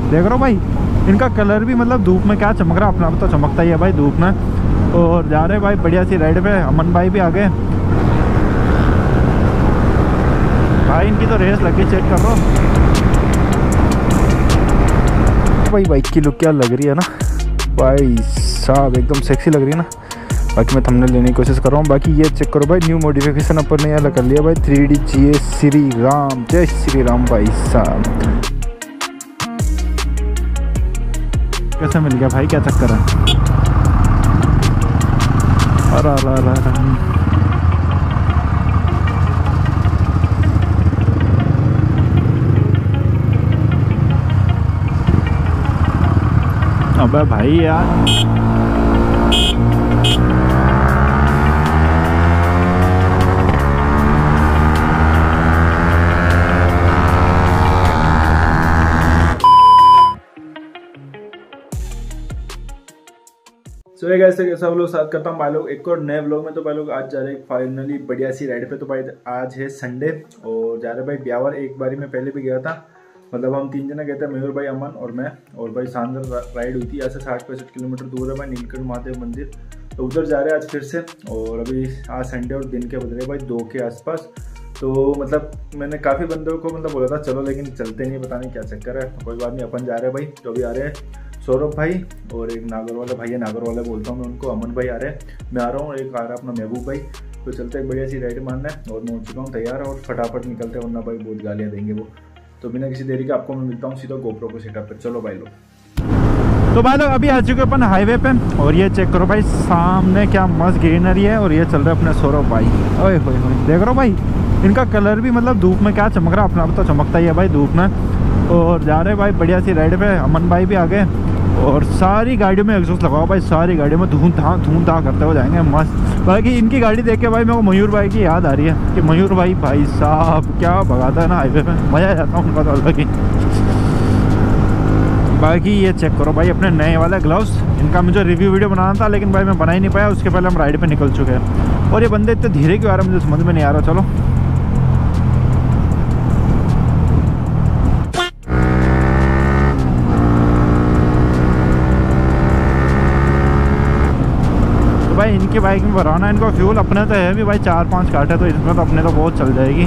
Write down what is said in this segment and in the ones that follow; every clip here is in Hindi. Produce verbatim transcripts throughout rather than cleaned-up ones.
देख रहे हो भाई, इनका कलर भी मतलब धूप में क्या चमक रहा है, अपना आप तो चमकता ही है भाई धूप में। और जा रहे भाई बढ़िया सी राइड पे। अमन भाई भी आ गए भाई, इनकी तो रेस लगी, चेक कर रहा हूँ भाई। बाइक की लुक क्या लग रही है ना भाई साहब, एकदम सेक्सी लग रही है ना। बाकी मैं थंबनेल लेने की कोशिश कर रहा हूँ। बाकी ये चेक करो भाई, न्यू मॉडिफिकेशन अपन ने यहाँ कर लिया भाई, three D G A Shri Ram, जय श्री राम भाई साहब। कैसे मिल गया भाई, क्या चक्कर है? अरे अरे अरे अरे अबे भाई यार, सो so, गाइस कैसा आप लोग साथ करता हूँ भाई लोग एक और नए व्लॉग में। तो भाई लोग आज जा रहे हैं फाइनली बढ़िया सी राइड पे। तो भाई आज है संडे और जा रहे भाई ब्यावर। एक बारी में पहले भी गया था, मतलब हम तीन जना गए थे, मयूर भाई, अमन और मैं। और भाई शानदार राइड हुई थी। यहाँ से साठ पैंसठ किलोमीटर दूर है भाई नीलकंठ महादेव मंदिर, तो उधर जा रहे हैं आज फिर से। और अभी आज संडे और दिन के बज रहे भाई दो के आसपास। तो मतलब मैंने काफ़ी बंदों को मतलब बोला था चलो, लेकिन चलते नहीं, पता नहीं क्या चक्कर है। तो कोई बात नहीं, अपन जा रहे हैं भाई। तो अभी आ रहे हैं सौरभ भाई और एक नागर वाला भाई है, नागर वाला बोलता हूँ मैं उनको, अमन भाई आ रहे हैं, मैं आ रहा हूँ, एक आ रहा है अपना महबूब भाई। तो चलते हैं, बढ़िया सी राइड मारना है। और मैं हो चुका हूँ तैयार और फटाफट निकलते हैं, वरना भाई बहुत गालियाँ देंगे वो। तो बिना किसी देरी के आपको मैं मिलता हूँ सीधा गोप्रो को सेटअप पर। चलो भाई लोग। तो भाई लोग अभी आ चुके अपन हाईवे पे। और ये चेक करो भाई, सामने क्या मस्त ग्रीनरी है। और ये चल रहे अपने सौरभ भाई, ओए होए होए, देख रहे हो भाई, इनका कलर भी मतलब धूप में क्या चमक रहा है, अपना आप तो चमकता ही है भाई धूप में। और जा रहे भाई बढ़िया सी राइड पे। अमन भाई भी आ गए और सारी गाड़ियों में एग्जॉस्ट लगाओ भाई, सारी गाड़ियों में धूम धा धूम धा करते हुए जाएंगे मस्त। बाकी इनकी गाड़ी देख के भाई मेरे को मयूर भाई की याद आ रही है कि मयूर भाई भाई साहब क्या भगाता है ना हाईवे पे, मज़ा आ जाता है उनका तो अलग ही। बाकी ये चेक करो भाई अपने नए वाले ग्लव्स, इनका मुझे रिव्यू वीडियो बनाना था लेकिन भाई मैं बना ही नहीं पाया, उसके पहले हम राइड पे निकल चुके हैं। और ये बंदे इतने धीरे क्यों आ रहे हैं मुझे समझ में नहीं आ रहा। चलो भाई इनकी बाइक में भराना है इनको फ्यूल, अपने तो है भी भाई चार पांच काटे, तो इसमें तो अपने तो बहुत चल जाएगी।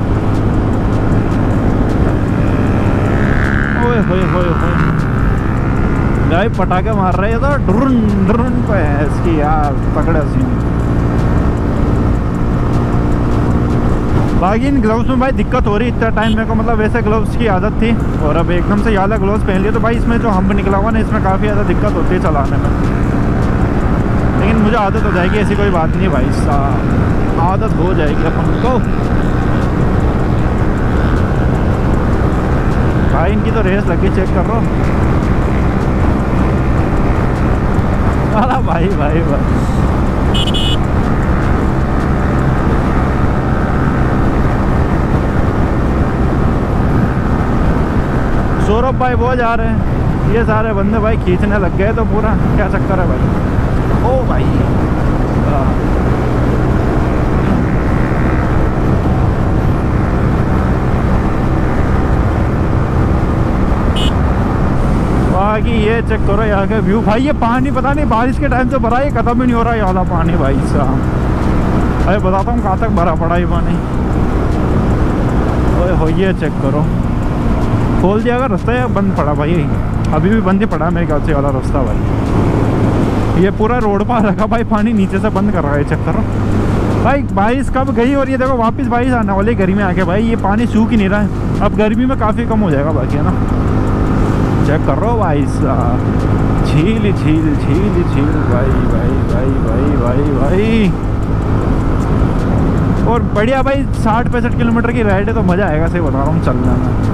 ओए होए होए होए भाई पटाखे मार रहे हैं तो ड्रुन ड्रुन पे है इसकी यार, तगड़ा सीन। बाकी इन ग्लव्स में भाई दिक्कत हो रही इतना टाइम मेरे को, मतलब वैसे ग्लव्स की आदत थी और अब एकदम से ये वाला ग्लव्स पहन लिए तो भाई इसमें जो हम्प निकला हुआ ना, इसमें काफ़ी ज़्यादा दिक्कत होती है चलाने में। लेकिन मुझे आदत हो जाएगी, ऐसी कोई बात नहीं भाई साहब, आदत हो जाएगी अपन को। भाई इनकी तो रेस लगी, चेक कर रहा हूँ। अरे भाई भाई भाई सौरभ भाई वो जा रहे हैं, ये सारे बंदे भाई खींचने लग गए, तो पूरा क्या चक्कर है भाई। ओ भाई बाकी ये चेक करो यहाँ के व्यू भाई। ये पानी पता नहीं बारिश के टाइम से भरा, ये खत्म ही नहीं हो रहा ये वाला पानी भाई साहब। अरे बताता हूँ कहाँ तक भरा पड़ा ये पानी। ओए हो ये चेक करो, खोल दिया अगर रास्ता या बंद पड़ा भाई, अभी भी बंद ही पड़ा मेरे ख्याल से वाला रास्ता भाई। ये पूरा रोड पर रखा भाई, पानी नीचे से बंद कर रहा है, चेक करो भाई। बारिश कब गई और ये देखो वापस बारिश आने वाली गर्मी आके भाई, ये पानी सूख ही नहीं रहा है। अब गर्मी में काफ़ी कम हो जाएगा बाकी, है ना। चेक कर रहा भाई साहब, झील झील झील झील भाई भाई भाई भाई भाई भाई। और बढ़िया भाई साठ पैंसठ किलोमीटर की राइड है तो मज़ा आएगा, सही बता रहा हूँ चलने में।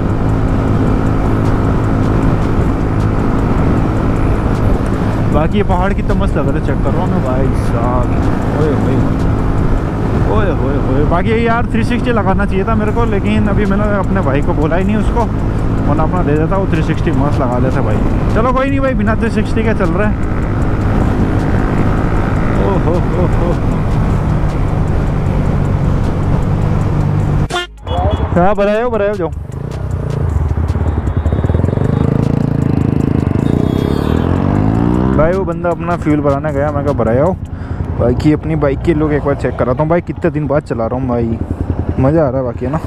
बाकी ये पहाड़ की तो मस्त लग रहा है, चेक कर रहा हूँ मैं भाई साहब। ओए होए ओए होए होए। बाकी यार थ्री सिक्सटी लगाना चाहिए था मेरे को, लेकिन अभी मैंने अपने भाई को बोला ही नहीं उसको, वरना अपना दे देता वो थ्री सिक्सटी मस्त लगा देता भाई। चलो कोई नहीं भाई, बिना थ्री सिक्सटी के चल रहा है। ओ हो हो हो हाँ बनाए हो बनाए हो जाओ। वो बंदा अपना फ्यूल भराने गया, मैं कहा भराया हो। बाकी अपनी बाइक के लोग एक बार चेक कराता हूँ भाई, कितने दिन बाद चला रहा हूँ भाई, मज़ा आ रहा है बाकी है ना।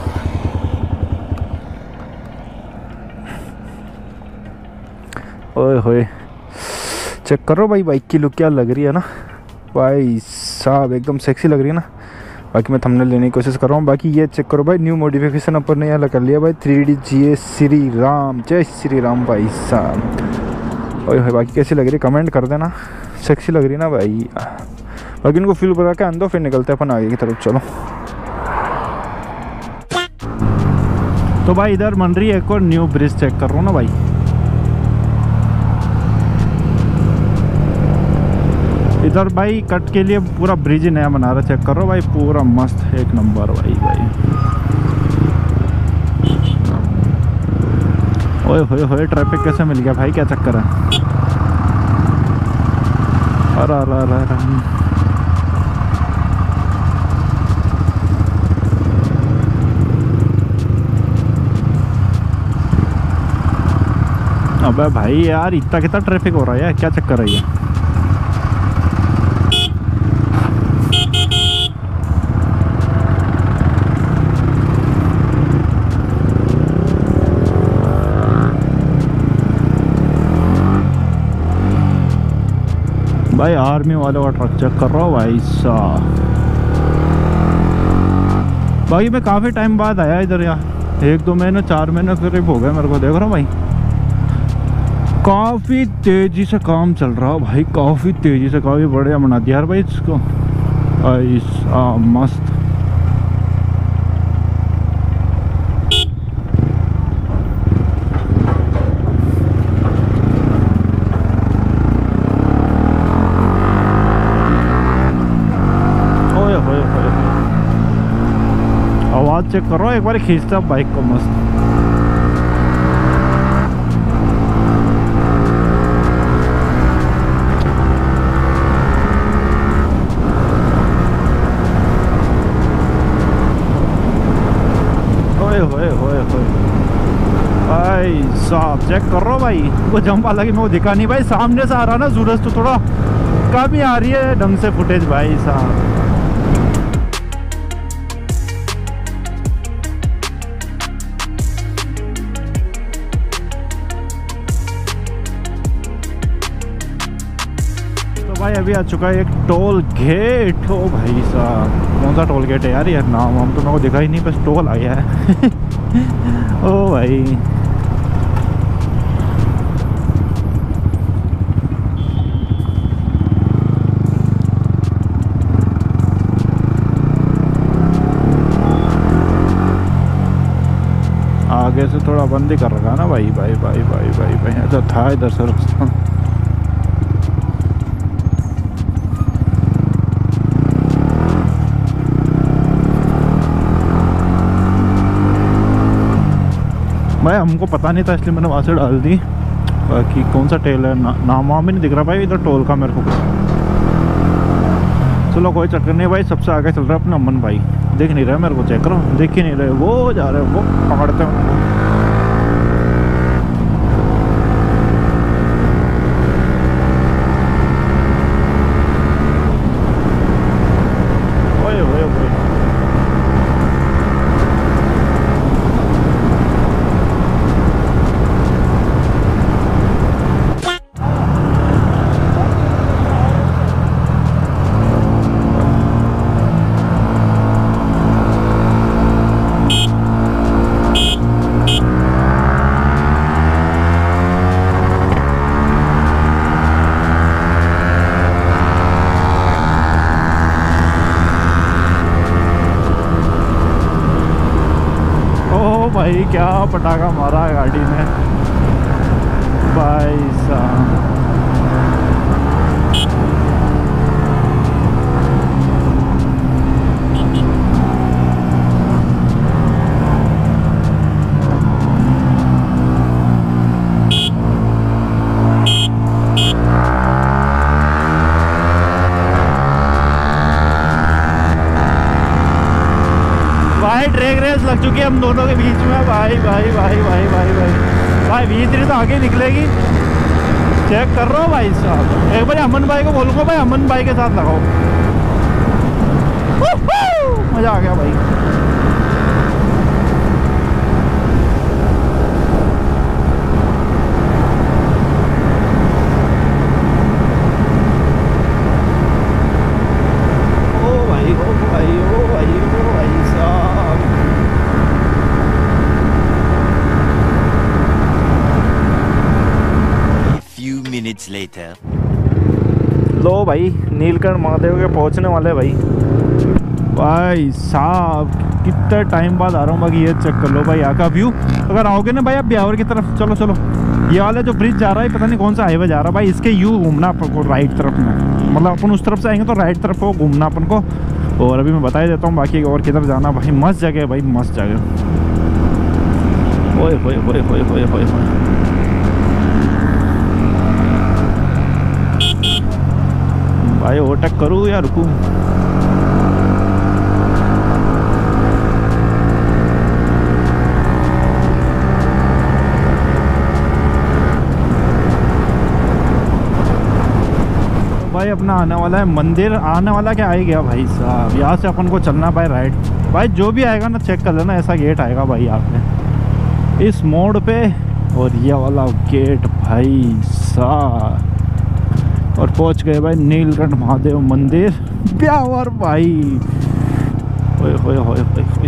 ओए होए चेक करो भाई बाइक की लुक क्या लग रही है ना भाई साहब, एकदम सेक्सी लग रही है ना। बाकी मैं थंबनेल लेने की कोशिश कर रहा हूँ। बाकी ये चेक करो भाई, न्यू मॉडिफिकेशन अपन ने यहाँ कर लिया भाई, three D G A Shri Ram, जय श्री राम भाई साहब। ओए होए बाकी कैसी लग रही है कमेंट कर देना, सेक्सी लग रही है ना भाई। बाकी इनको फ्यूल भरा के अंदर फिर निकलते हैं अपन आगे की तरफ, चलो। तो भाई इधर बन रही है एक और न्यू ब्रिज, चेक कर रहा हूँ ना भाई। इधर भाई कट के लिए पूरा ब्रिज नया बना रहा, चेक करो भाई, पूरा मस्त एक नंबर भाई भाई। ओए होए होए ट्रैफिक कैसे मिल गया भाई, क्या चक्कर है। अरे अरे अरे अरे अबे भाई यार इतना कितना ट्रैफिक हो रहा है यार, क्या चक्कर है ये। भाई आर्मी वाले का ट्रक चेक कर रहा हूँ भाई साहब। भाई मैं काफ़ी टाइम बाद आया इधर, यार एक दो महीने चार महीने करीब हो गए मेरे को, देख रहा हूँ भाई काफ़ी तेज़ी से काम चल रहा है भाई, काफ़ी तेज़ी से, काफ़ी बढ़िया बना दिया यार भाई इसको भाई साहब, मस्त। आवाज़ चेक करो एक बार, खींचता बाइक को मस्त। ओए होए होए होए भाई साहब चेक कर रहा भाई, वो जंप वाला कि मैं वो दिखा नहीं भाई, सामने से आ रहा ना सूरज, तो थोड़ा कम ही आ रही है ढंग से फुटेज भाई साहब। भाई अभी आ चुका है एक टोल गेट। ओ भाई साहब कौन सा टोल गेट है यार, यार नाम हम तो मेरे को दिखा ही नहीं, बस टोल आ गया है। ओ भाई आगे से थोड़ा बंद ही कर रखा ना भाई भाई भाई भाई भाई भाई, तो था इधर से रास्ता। भाई हमको पता नहीं था इसलिए मैंने वहाँ से डाल दी। बाकी कौन सा टेल है ना, नाम वाम भी नहीं दिख रहा भाई इधर टोल का मेरे को। चलो कोई चक्कर नहीं भाई, सबसे आगे चल रहा है अपना अमन भाई, देख नहीं रहे मेरे को, चेक करो देख ही नहीं रहे, वो जा रहे हैं, वो पकड़ते हैं उनको। ओए ओए ओए भाई क्या पटाखा मारा गाड़ी ने भाई साहब। भाई ड्रैग रेस लग चुकी है हम दोनों के बीच में भाई भाई भाई भाई भाई भाई भाई वी थ्री तो आगे निकलेगी। चेक कर रहा हूँ भाई साहब। एक बार अमन भाई को बोलूँगा भाई अमन भाई के साथ लगाओ। मजा आ गया भाई। ओ भाई ओ भाई ओ भाई ओ भाई साहब। Few minutes later. लो भाई नीलकंठ महादेव के पहुंचने वाले भाई। भाई साहब कितने टाइम बाद आ रहा हूँ। बाकी ये चेक कर लो भाई यहाँ का व्यू। अगर आओगे ना भाई आप ब्यावर की तरफ, चलो चलो ये वाला जो ब्रिज जा रहा है पता नहीं कौन सा हाईवे जा रहा है भाई, इसके यू घूमना अपन को राइट तरफ में, मतलब अपन उस तरफ से आएंगे तो राइट तरफ को घूमना अपन को। और अभी मैं बता ही देता हूँ बाकी और किधर जाना भाई। मस्त जगह है भाई, मस्त जगह। ओए होए होए होए होए होए होए। भाई ओवरटेक करूँ या रुकूँ? भाई अपना आने वाला है मंदिर, आने वाला क्या आ ही गया भाई साहब। यहाँ से अपन को चलना भाई राइट। भाई जो भी आएगा ना चेक कर लेना, ऐसा गेट आएगा भाई यहाँ पे इस मोड़ पे। और ये वाला गेट भाई साहब। और पहुंच गए भाई नीलकंठ महादेव मंदिर ब्यावर भाई। ओए होए होए होए होए।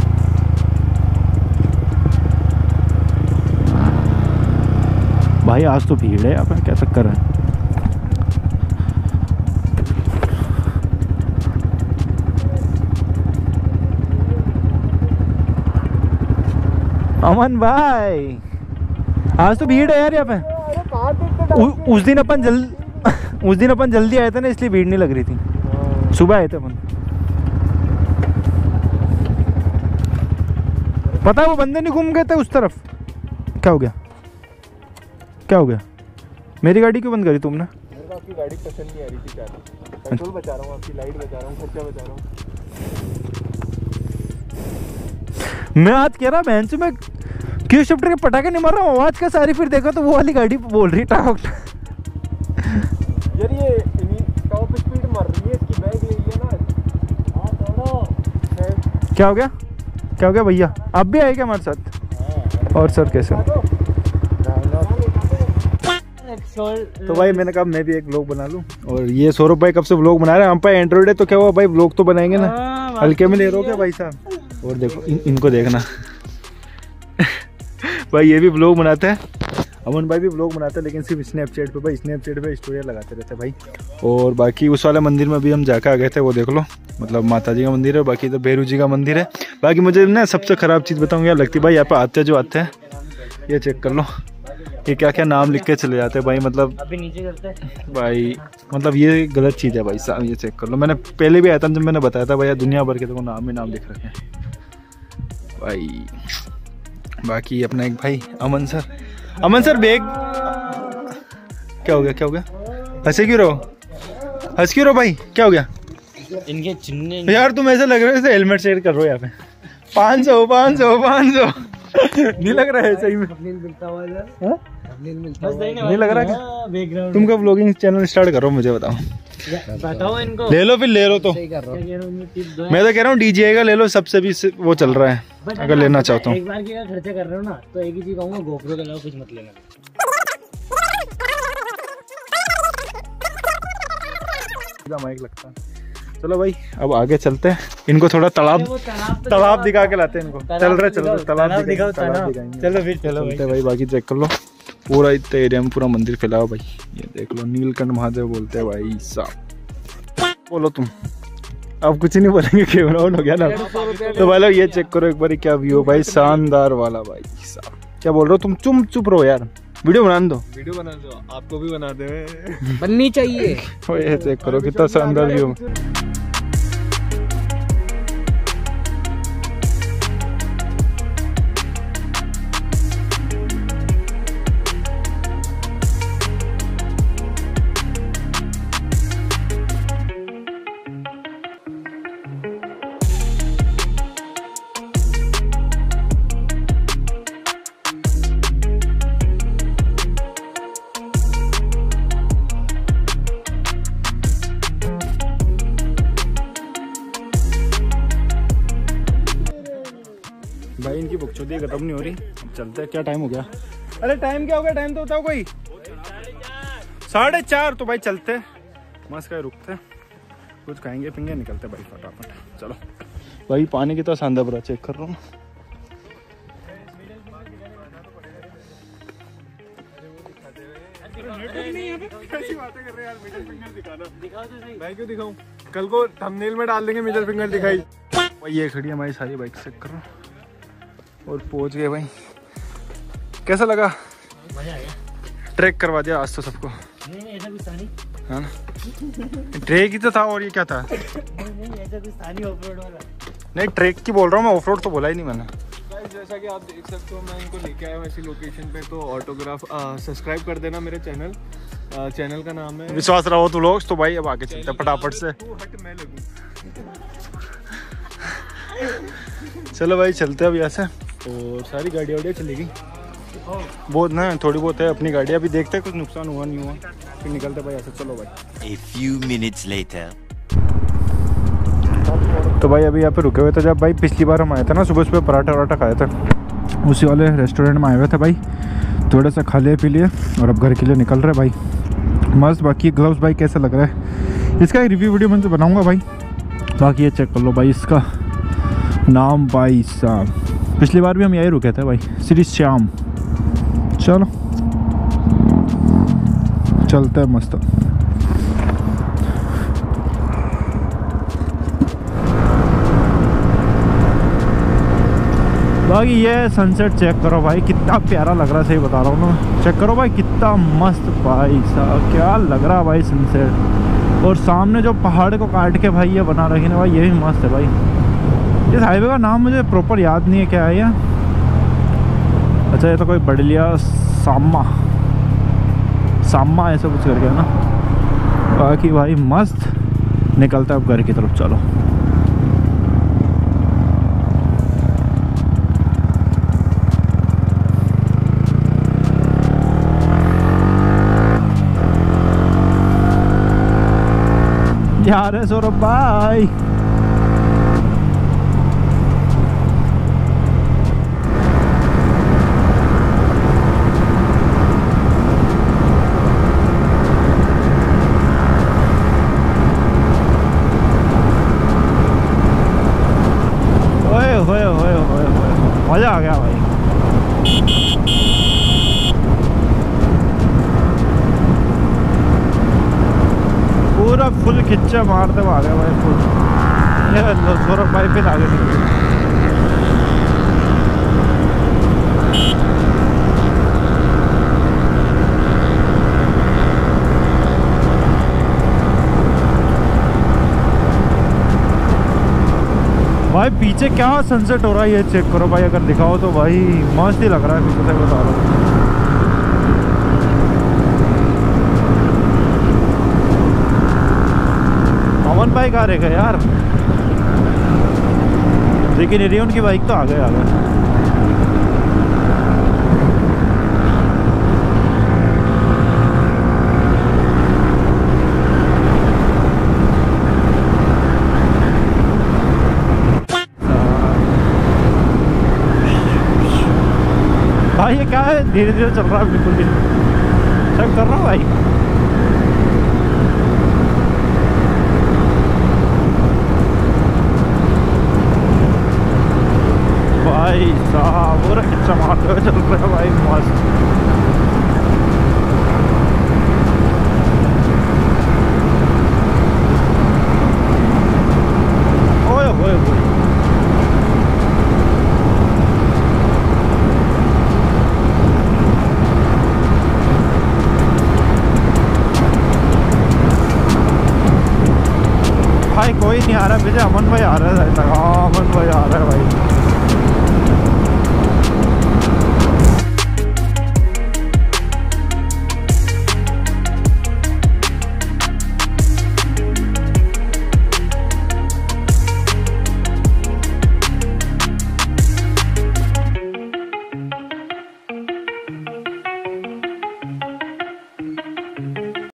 भाई आज तो भीड़ है यहाँ पे, क्या चक्कर है? अमन भाई आज तो भीड़ है यार यहाँ पे। उ, उस दिन अपन जल्द उस दिन अपन जल्दी आए थे ना, इसलिए भीड़ नहीं लग रही थी। सुबह आए थे अपन। पता है वो बंदे नहीं घूम गए थे उस तरफ। क्या हो गया? क्या हो गया? मेरी गाड़ी क्यों बंद करी तुमने? मेरे को आपकी गाड़ी पसंद नहीं आ रही थी चार। पेट्रोल बचा रहा हूँ, आपकी लाइट बचा रहा हूँ, खर्चा बचा रहा हूँ। मैं आज कह रहा बहन से मैं क्यों शिफ्टर के पटाखे नहीं मार रहा हूँ आवाज का सारी, फिर देखा तो वो वाली गाड़ी बोल रही टाक। यार ये टॉप स्पीड मार रही है, इसकी बैग ले लिया ना। हाँ छोड़ो। क्या हो गया? क्या हो गया भैया? आप भी आए क्या हमारे साथ? और सर कैसे हो? तो भाई मैंने कहा मैं भी एक व्लॉग बना लूं। और ये सौरभ भाई कब से व्लॉग बना रहे हैं। हम पे एंड्रॉइड है तो क्या हुआ भाई, व्लॉग तो बनाएंगे ना। हल्के में ले रहे हो क्या भाई साहब? और देखो इन, इनको देखना भाई ये भी व्लॉग बनाते हैं। अमन भाई भी व्लॉग बनाते हैं लेकिन सिर्फ स्नैपचैट पे भाई, स्नैपचैट पे स्टोरियाँ लगाते रहते हैं भाई। और बाकी उस वाले मंदिर में भी हम जाकर आ गए थे, वो देख लो, मतलब माता जी का मंदिर है। बाकी तो भैरू जी का मंदिर है। बाकी मुझे ना सबसे ख़राब चीज़ बताऊँ यार लगती भाई, यहाँ पे आते हैं जो आते हैं ये चेक कर लो, ये क्या क्या नाम लिख के चले जाते हैं भाई। मतलब अभी नीचे करते हैं भाई, मतलब ये गलत चीज़ है भाई साहब, ये चेक कर लो। मैंने पहले भी आया था जब मैंने बताया था भैया दुनिया भर के तो नाम ही नाम लिख रखे हैं भाई। बाकी अपना एक भाई Aman sir, Aman sir bag क्या हो गया? क्या हो गया? हंसे क्यों रहो? हंस क्यों रहो भाई? क्या हो गया? इनके चिन्ह यार तुम ऐसे लग रहे हो जैसे हेलमेट शेयर कर रहे हो यहाँ पे। पाँच सौ पाँच सौ पाँच सौ नहीं लग रहा है सही में? नहीं लग रहा क्या? तुम कब व्लॉगिंग चैनल स्टार्ट करो मुझे बताओ। बताओ इनको। ले लो फिर, ले लो तो। मैं तो कह रहा हूँ डीजे का ले लो, सबसे भी वो चल रहा है अगर लेना चाहता हूँ। एक बार की अगर खर्चा कर रहे हो ना तो एक ही चीज कहूँगा, गोप्रो के अलावा कुछ मत लेना। माइक लगता है। चलो भाई अब आगे चलते हैं, इनको थोड़ा तालाब तालाब दिखा के लाते हैं इनको। चल रहे चल रहे तालाब दिखाओ, चलो फिर चलो भाई। बाकी चेक कर लो पूरा इतने एरिया में पूरा मंदिर फैला हुआ भाई। ये देख लो नीलकंठ महादेव बोलते हैं भाई साहब। बोलो तुम, अब कुछ नहीं बोलेंगे, कैमरा ऑन हो गया ना। तो भाई लोग ये चेक करो एक बार क्या व्यू भाई, शानदार वाला भाई साहब। क्या बोल रहे हो तुम? चुप चुप रहो यार, वीडियो बना दो। वीडियो बना दो, आपको भी बना दे। बननी चाहिए। ये चेक करो कितना शानदार व्यू। बकचोदी खत्म नहीं हो रही। अब चलते हैं। क्या टाइम हो गया? अरे टाइम क्या हो गया? टाइम तो बताओ कोई। साढ़े चार। तो भाई चलते मस्त का रुकते कुछ खाएंगे पिंगे निकलते भाई फटाफट। चलो भाई पानी की तो सांदा पूरा चेक कर रहा हूँ। कैसी बातें कर रहे हैं यार। मिडिल फिंगर दिखाना। दिखाओ तो सही। मैं क्यों दिखाऊं? कल को थंबनेल में डाल देंगे मिडिल फिंगर दिखाई। भाई ये खड़ी हमारी सारी बाइक चेक कर रहा हूँ और पहुंच गए भाई। कैसा लगा? मजा आ गया। ट्रैक करवा दिया आज तो सबको। नहीं नहीं ऐसा कुछ था नहीं। हाँ ना ट्रैक ही तो था। और ये क्या था? नहीं नहीं ऐसा कुछ था नहीं ऑफ रोड वाला। नहीं ट्रैक की बोल रहा हूँ मैं। ऑफ रोड तो बोला ही नहीं मैंने। जैसा कि आप देख सकते हो मैं इनको लेके आया हूँ ऐसी लोकेशन पे। तो ऑटोग्राफ सब्सक्राइब कर देना मेरे चैनल। आ, चैनल का नाम है विश्वास रहो तू लोग। तो भाई अब आगे चलते फटाफट से। तू हट मैं लगूं। चलो भाई चलते अब यहाँ से। और सारी गाड़ियाँ वाड़ियाँ चली गई बहुत ना। थोड़ी बहुत है अपनी गाड़ी। अभी देखते हैं कुछ नुकसान हुआ नहीं हुआ फिर निकलते भाई ऐसे। चलो भाई। A few minutes later. तो भाई अभी यहाँ पे रुके हुए थे। जब भाई पिछली बार हम आए थे ना सुबह सुबह पराठा वराठा खाए थे उसी वाले रेस्टोरेंट में आए हुए थे भाई। थोड़ा सा खा लिए पी लिए और अब घर के लिए निकल रहे भाई मस्त। बाकी ग्लव्स भाई कैसा लग रहा है इसका एक रिव्यू वीडियो मैं तो बनाऊंगा भाई। बाकी ये चेक कर लो भाई इसका नाम भाई साहब। पिछली बार भी हम यहीं रुके थे भाई श्री श्याम। चलो चलते हैं मस्त। बाकी ये सनसेट चेक करो भाई कितना प्यारा लग रहा है। सही बता रहा हूँ ना। चेक करो भाई कितना मस्त भाई साहब। क्या लग रहा है भाई सनसेट। और सामने जो पहाड़ को काट के भाई ये बना रखी ना भाई ये भी मस्त है भाई। इस हाईवे का नाम मुझे प्रॉपर याद नहीं है क्या है ये। अच्छा ये तो कोई बड़लिया सामा सामा ऐसा कुछ कर गया ना। बाकी भाई मस्त निकलता है अब घर की तरफ। चलो यार है सौरभ भाई। ओए होए होए होए होए मजा आ गया भाई। पूरा फुल खिच्चा मारते हुए आ गया भाई फुल। ये लो सौरभ भाई फिर आगे निकले। भाई पीछे क्या सनसेट हो रहा है ये चेक करो भाई। अगर दिखाओ तो भाई मस्त ही लग रहा है पीछे से बता रहा हूँ। अमन भाई कहाँ रह गए यार। लेकिन एरियन की बाइक तो आ गए आ गए। भाई ये क्या है धीरे धीरे चल रहा है बिल्कुल भी। चेक कर रहा हूँ भाई। भाई साहब पूरा खिच्चा मारते हुए चल रहा है भाई मस्त। ओए ओए ओए भाई कोई नहीं आ रहा पीछे। अमन भाई आ रहा है। हाँ अमन भाई आ रहा है भाई।